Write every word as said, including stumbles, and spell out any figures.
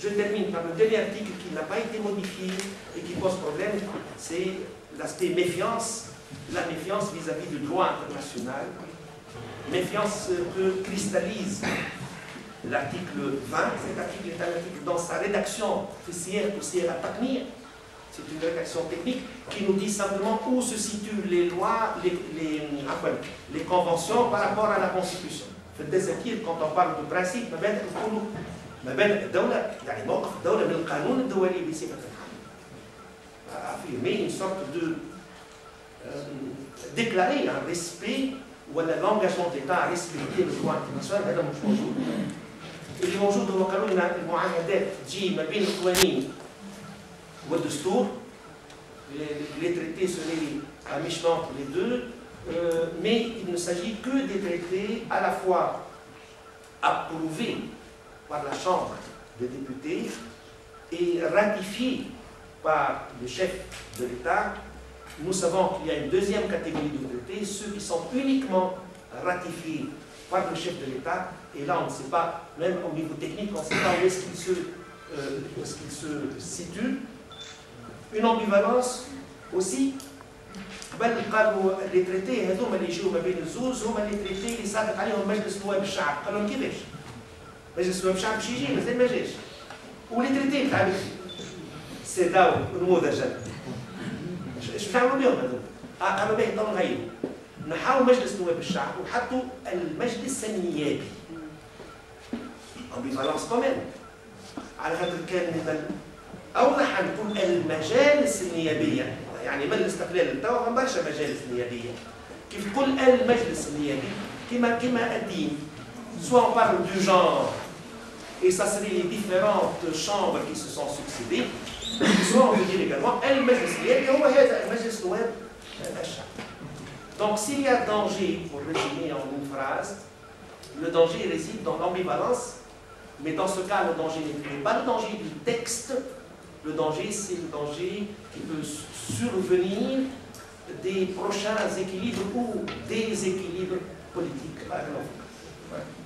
Je termine par le dernier article qui n'a pas été modifié et qui pose problème, c'est l'aspect méfiance, la méfiance vis-à-vis du droit international. Méfiance que cristallise l'article vingt. Cet article est un article dans sa rédaction officielle pour Sierra Takmir. C'est une rédaction technique qui nous dit simplement où se situent les lois, les, les, les conventions par rapport à la Constitution. Quand on parle de principe, مبادئ الدولة يعني موقف الدولة من القانون الدولي بصفة عامة. affirmer une sorte de euh, déclarer un respect ولا l'engagement de l'État à respecter le droit international هذا مش موجود. اللي موجود هو قانون المعاهدات تجي ما بين القوانين والدستور. Les traités seraient à mi-chemin entre les deux, euh, mais il ne s'agit que des traités à la fois approuvés par la Chambre des députés et ratifiés par le chef de l'État. Nous savons qu'il y a une deuxième catégorie de traités, ceux qui sont uniquement ratifiés par le chef de l'État. Et là, on ne sait pas, même au niveau technique, on ne sait pas où est-ce qu'il se, euh, où est-ce qu'il se situe. Une ambivalence aussi. Les traités هذوما اللي يجيو ما بين الزوز هما اللي traités اللي صادق عليهم مجلس نواب الشعب. قال لهم كيفاش؟ مجلس نواب الشعب باش يجي مازال ما جاش. ولي تريتي تاع سيداو نموذجا. ايش نعملوا بهم هذوما؟ قالوا باهي نضلوا نغيروا. نحاو مجلس نواب الشعب وحطوا المجلس النيابي. امبيفالونس كمان. على خاطر كان اوضح ان نقول المجالس النيابيه يعني مجلس الاستقلال توا ما برشا مجالس نيابيه. كيف تقول المجلس النيابي كما كما الدين. Soit on parle du genre, et ça serait les différentes chambres qui se sont succédées, soit on peut dire également المجلس النيابي هو هذا المجلس نواب الشعب. Donc s'il y a danger, pour résumer en une phrase, le danger réside dans l'ambivalence, mais dans ce cas le danger n'est pas le danger du texte. Le danger, c'est le danger qui peut survenir des prochains équilibres ou déséquilibres politiques.